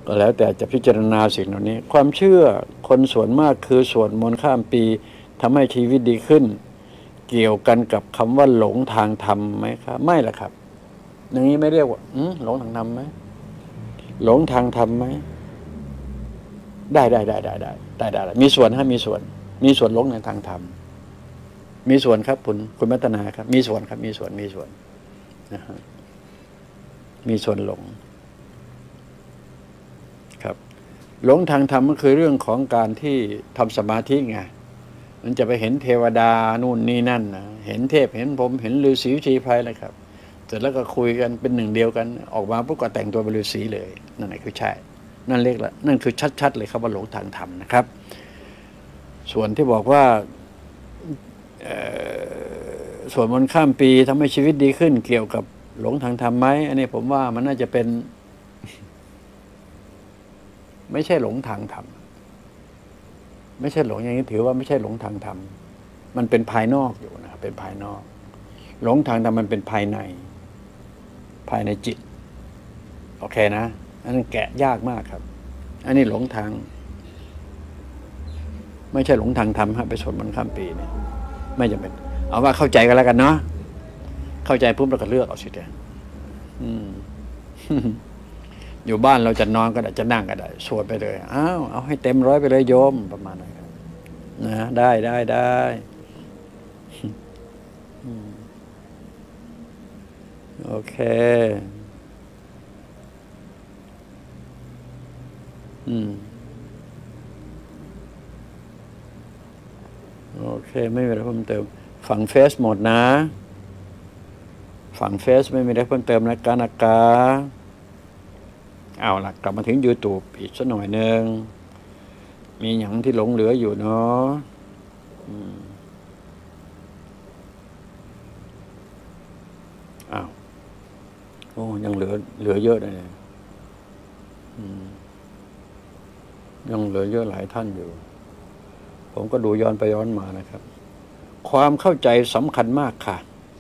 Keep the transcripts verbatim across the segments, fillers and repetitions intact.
ก็แล้วแต่จะพิจารณาสิ่งเหล่านี้ความเชื่อคนส่วนมากคือสวดมนต์ข้ามปีทำให้ชีวิตดีขึ้นเกี่ยวกันกับคำว่าหลงทางธรรมไหมครับไม่ล่ะครับอย่างนี้ไม่เรียกว่าหลงทางธรรมไหมหลงทางธรรมไหมได้ได้ได้ได้ได้ได้ได้มีส่วนฮะมีส่วนมีส่วนหลงในทางธรรมมีส่วนครับคุณคุณมัตนาครับมีส่วนครับมีส่วนมีส่วนนะฮะมีส่วนหลงครับหลงทางธรรมก็คือเรื่องของการที่ทำสมาธิไงมันจะไปเห็นเทวดานู่นนี่นั่นนะเห็นเทพเห็นผมเห็นฤาษีชีไพรเลยครับเสร็จแล้วก็คุยกันเป็นหนึ่งเดียวกันออกมาปุ๊บก็แต่งตัวเป็นฤาษีเลยนั่นแหละคือใช่นั่นเรียกละนั่นคือชัดๆเลยครับว่าหลงทางธรรมนะครับส่วนที่บอกว่าส่วนมนต์ข้ามปีทำให้ชีวิตดีขึ้นเกี่ยวกับหลงทางธรรมไหมอันนี้ผมว่ามันน่าจะเป็นไม่ใช่หลงทางธรรมไม่ใช่หลงอย่างนี้ถือว่าไม่ใช่หลงทางธรรมมันเป็นภายนอกอยู่นะครับเป็นภายนอกหลงทางธรรมมันเป็นภายในภายในจิตโอเคนะอันนั้นแกะยากมากครับอันนี้หลงทางไม่ใช่หลงทางธรรมฮะไปสวดมนต์ข้ามปีเนี่ยไม่จำเป็นเอาว่าเข้าใจกันแล้วกันเนาะเข้าใจปุ๊บเราก็เลือกเอาสิเถอะอยู่บ้านเราจะนอนก็ได้จะนั่งก็ได้สวดไปเลยอ้าวเอาให้เต็มร้อยไปเลยโยมประมาณนั้นนะได้ได้ได้โอเคอืมโอเคไม่มีอะไรเพิ่มเติมฝั่งเฟซหมดนะฝั่งเฟซไม่มีอะไรเพิ่มเติมนะการอากาเอาล่ะกลับมาถึง YouTube อีกสักหน่อยหนึ่งมีอย่างที่หลงเหลืออยู่เนาะอ้าวโอ้ยังเหลือเหลือเยอะเลยยังเหลือเยอะหลายท่านอยู่ผมก็ดูย้อนไปย้อนมานะครับความเข้าใจสำคัญมากค่ะ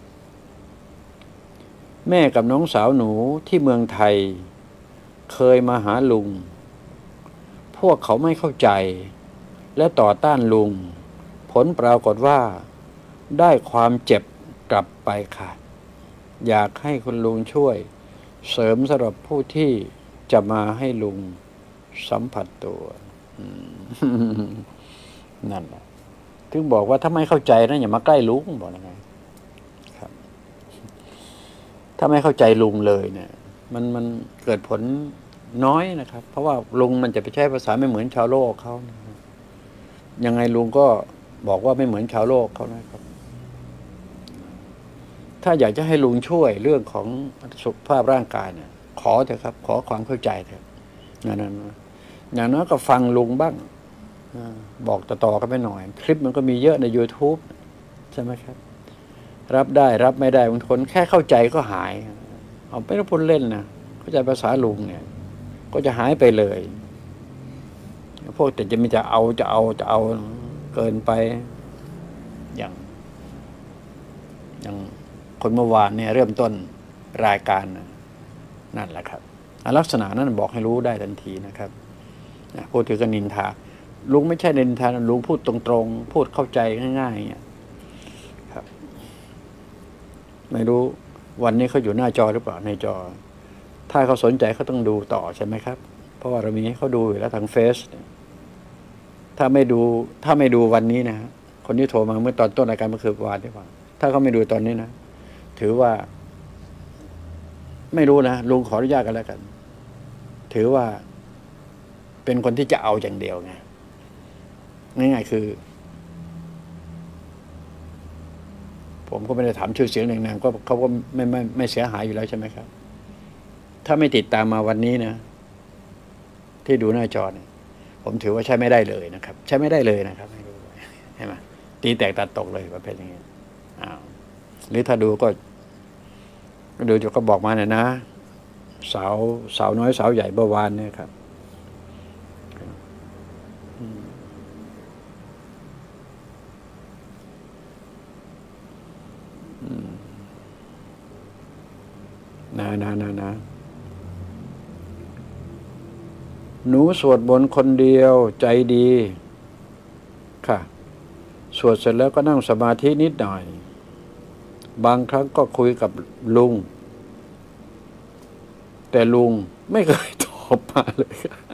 แม่กับน้องสาวหนูที่เมืองไทยเคยมาหาลุงพวกเขาไม่เข้าใจและต่อต้านลุงผลปรากฏว่าได้ความเจ็บกลับไปค่ะอยากให้คุณลุงช่วยเสริมสำหรับผู้ที่จะมาให้ลุงสัมผัสตัวนั่นแหละถึงบอกว่าถ้าไม่เข้าใจนะอย่ามาใกล้ลุงบอกยังไงครับถ้าไม่เข้าใจลุงเลยเนี่ยมันมันเกิดผลน้อยนะครับเพราะว่าลุงมันจะไปใช้ภาษาไม่เหมือนชาวโลกเขานะยังไงลุงก็บอกว่าไม่เหมือนชาวโลกเขานะครับถ้าอยากจะให้ลุงช่วยเรื่องของสุขภาพร่างกายเนี่ยขอเถอะครับขอความเข้าใจเถอะอย่างนั้นอย่างนั้นก็ฟังลุงบ้างบอกต่อๆกันไปหน่อยคลิปมันก็มีเยอะใน YouTube ใช่ไหมครับรับได้รับไม่ได้บางคนแค่เข้าใจก็หายเอาไม่ต้องพูดเล่นนะเข้าใจภาษาลุงเนี่ยก็จะหายไปเลยพวกแต่จะมีจะเอาจะเอาจะเอาเกินไปอย่างอย่างคนเมื่อวานเนี่ยเริ่มต้นรายการนั่นแหละครับลักษณะนั้นบอกให้รู้ได้ทันทีนะครับพูดถึงกันนินทาลุงไม่ใช่นินทาลุงพูดตรงๆพูดเข้าใจง่ายๆเนี่ยครับไม่รู้วันนี้เขาอยู่หน้าจอหรือเปล่าในจอถ้าเขาสนใจเขาต้องดูต่อใช่ไหมครับเพราะว่าเรามีให้เขาดูอยู่แล้วทางเฟซถ้าไม่ดูถ้าไม่ดูวันนี้นะคนที่โทรมาเมื่อตอนต้นรายการเมื่อคืนวานที่ว่าถ้าเขาไม่ดูตอนนี้นะถือว่าไม่รู้นะลุงขออนุญาตกันแล้วกันถือว่าเป็นคนที่จะเอาอย่างเดียวไงง่ายๆคือผมก็ไม่ได้ถามชื่อเสียงหนึ่งนางก็เขาก็ไม่ไม่ไม่เสียหายอยู่แล้วใช่ไหมครับถ้าไม่ติดตามมาวันนี้นะที่ดูหน้าจอเนี่ยผมถือว่าใช้ไม่ได้เลยนะครับใช้ไม่ได้เลยนะครับไม่รู้ใช่ไหมตีแตกตัดตกเลยประเภทอย่างนี้อ้าวหรือถ้าดูก็ดูจะก็บอกมาเนี่ยนะสาวสาวน้อยสาวใหญ่เมื่อวานเนี่ยครับนะนะนะนะหนูสวดมนต์คนเดียวใจดีค่ะสวดเสร็จแล้วก็นั่งสมาธินิดหน่อยบางครั้งก็คุยกับลุงแต่ลุงไม่เคยตอบมาเลย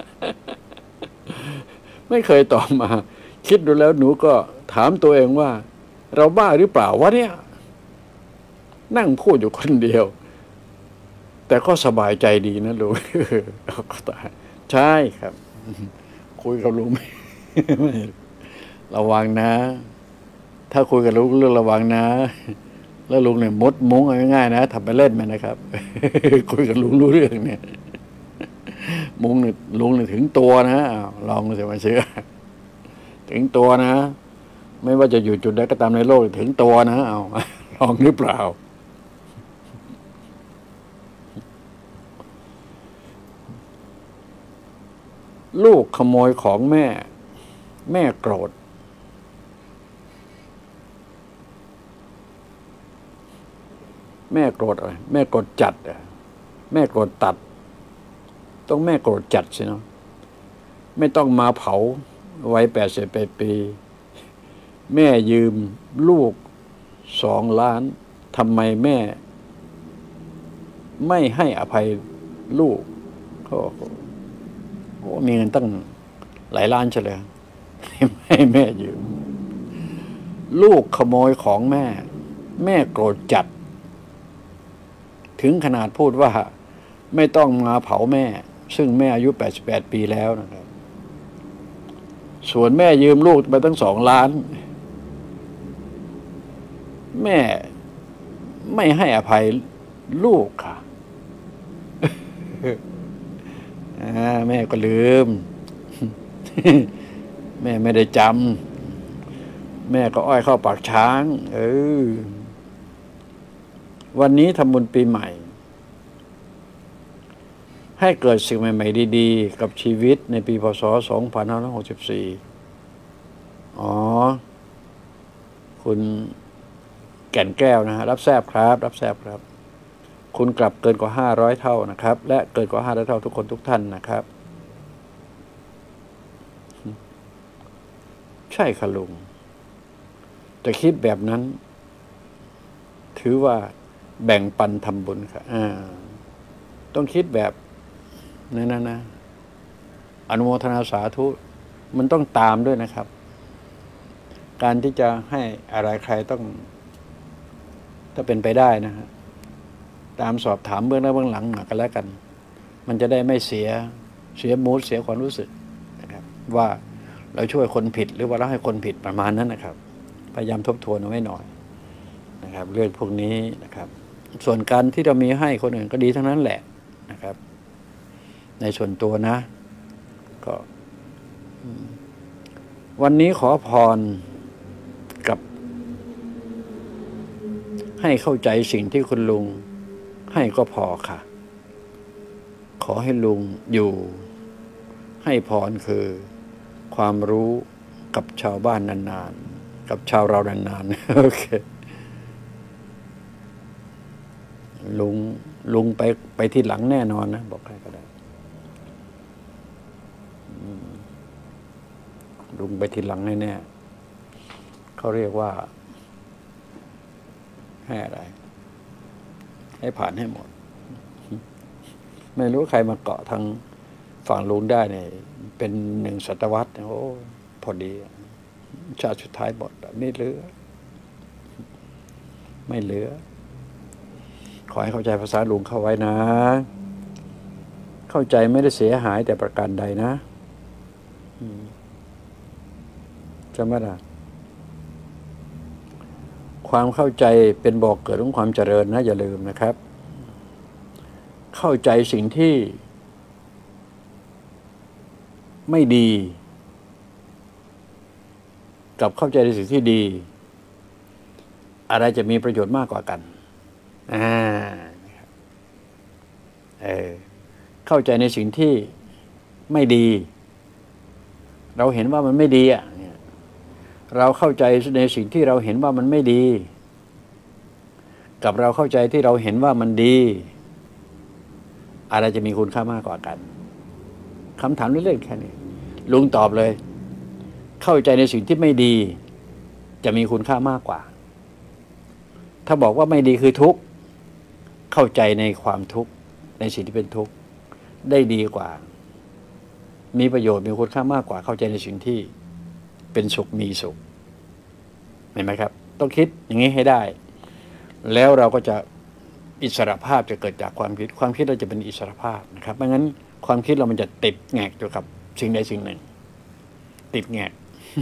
ไม่เคยตอบมา คิดดูแล้วหนูก็ถามตัวเองว่าเราบ้าหรือเปล่าวะเนี่ยนั่งพูดอยู่คนเดียวแต่ก็สบายใจดีนะลุง ก็ตายใช่ครับ คุยกับลุง ไม่ระวังนะ ถ้าคุยกับลุงเรื่องระวังนะ แล้วลุงเนี่ยมดมุ้งง่ายๆนะทำไปเล่นไหมนะครับ คุยกับลุงรู้เรื่องเนี่ย มุ้งเนี่ยลุงเนี่ยถึงตัวนะลองสิมาเชื่อถึงตัวนะไม่ว่าจะอยู่จุดใดก็ตามในโลกถึงตัวนะเอาลองหรือเปล่าลูกขโมยของแม่แม่โกรธแม่โกรธอะไรแม่โกรธจัดอ่ะแม่โกรธตัดต้องแม่โกรธจัดสิเนาะไม่ต้องมาเผาไว้แปดสิบแปดปีแม่ยืมลูกสองล้านทำไมแม่ไม่ให้อภัยลูกเขาโอ้มีเงินตั้งหลายล้านเฉลี่ยให้แม่ยืมลูกขโมยของแม่แม่โกรธจัดถึงขนาดพูดว่าไม่ต้องมาเผาแม่ซึ่งแม่อายุแปดสิบแปดปีแล้วนะครับส่วนแม่ยืมลูกไปตั้งสองล้านแม่ไม่ให้อภัยลูกค่ะ แม่ก็ลืม แม่ไม่ได้จำแม่ก็อ้อยเข้าปากช้างเออวันนี้ทำบุญปีใหม่ให้เกิดสิ่งใหม่ๆดีๆกับชีวิตในปีพ.ศ. สองพันห้าร้อยหกสิบสี่อ๋อคุณแก่นแก้วนะฮะรับแซบครับรับแซบครับคุณกลับเกินกว่าห้าร้อยเท่านะครับและเกินกว่าห้าร้อยเท่าทุกคนทุกท่านนะครับใช่ค่ะลุงแต่คิดแบบนั้นถือว่าแบ่งปันทำบุญค่ะอ่าต้องคิดแบบนั้นนะนะอนุโมทนาสาธุมันต้องตามด้วยนะครับการที่จะให้อะไรใครต้องถ้าเป็นไปได้นะฮะตามสอบถามเบื้องหน้าเบื้องหลังหน่อยกันแล้วกันมันจะได้ไม่เสียเสียมูดเสียความรู้สึกนะครับว่าเราช่วยคนผิดหรือว่าเราให้คนผิดประมาณนั้นนะครับพยายามทบทวนเอาไว้หน่อยนะครับเรื่องพวกนี้นะครับส่วนการที่เรามีให้คนอื่นก็ดีทั้งนั้นแหละนะครับในส่วนตัวนะก็วันนี้ขอพรกับให้เข้าใจสิ่งที่คุณลุงให้ก็พอค่ะขอให้ลุงอยู่ให้พรคือความรู้กับชาวบ้านนานๆกับชาวเรานานๆโอเคลุงลุงไปไปที่หลังแน่นอนนะบอกใครก็ได้ลุงไปทีหลังแน่ๆเขาเรียกว่าให้อะไรให้ผ่านให้หมดไม่รู้ใครมาเกาะทางฝั่งลุงได้เนี่ยเป็นหนึ่งศตวรรษโอ้พอดีชาติสุดท้ายหมดไม่เหลือไม่เหลือขอให้เข้าใจภาษาลุงเข้าไว้นะเข้าใจไม่ได้เสียหายแต่ประการใดนะจำไว้นะความเข้าใจเป็นบ่อกเกิดของความเจริญนะอย่าลืมนะครับเข้าใจสิ่งที่ไม่ดีกับเข้าใจในสิ่งที่ดีอะไรจะมีประโยชน์มากกว่ากันอ่าเออเข้าใจในสิ่งที่ไม่ดีเราเห็นว่ามันไม่ดีอ่ะเราเข้าใจในสิ่งที่เราเห็นว่ามันไม่ดีกับเราเข้าใจที่เราเห็นว่ามันดีอะไรจะมีคุณค่ามากกว่ากันคำถามเล่นๆแค่นี้ลุงตอบเลย เข้าใจในสิ่งที่ไม่ดี จะมีคุณค่ามากกว่า ถ้าบอกว่าไม่ดีคือทุกข์เข้าใจในความทุกข์ในสิ่งที่เป็นทุกข์ได้ดีกว่า มีประโยชน์มีคุณค่ามากกว่า เข้าใจในสิ่งที่เป็นสุขมีสุขเห็นไหมครับต้องคิดอย่างนี้ให้ได้แล้วเราก็จะอิสรภาพจะเกิดจากความคิดความคิดเราจะเป็นอิสรภาพนะครับไม่งั้นความคิดเรามันจะติดแงกอยู่กับสิ่งใดสิ่งหนึ่งติดแงก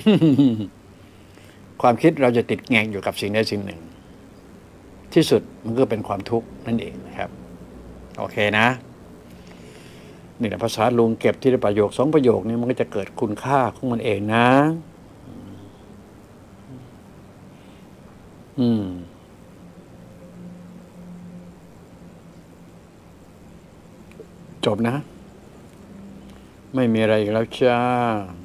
ความคิดเราจะติดแงกอยู่กับสิ่งใดสิ่งหนึ่งที่สุดมันก็เป็นความทุกข์นั่นเองนะครับโอเคนะนี่แหละภาษาลุงเก็บที่ประโยคสองประโยคนี้มันก็จะเกิดคุณค่าของมันเองนะอืมจบนะไม่มีอะไรอีกแล้วจ้า